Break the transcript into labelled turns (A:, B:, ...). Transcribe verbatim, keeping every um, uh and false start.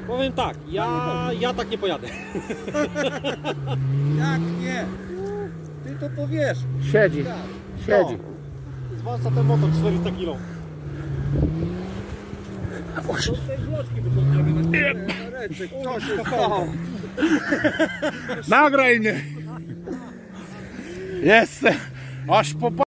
A: Powiem tak, ja, ja tak nie pojadę.
B: Jak nie? Ty to powiesz.
C: Siedzi, siedzi.
A: No. Zwłaszcza ten motor czterysta kilo.
B: Z tej włoczki wyciągniemy na ręce. Co się stało?
C: Nagraj mnie. Jestem. Aż po